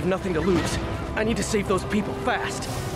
have nothing to lose. I need to save those people fast.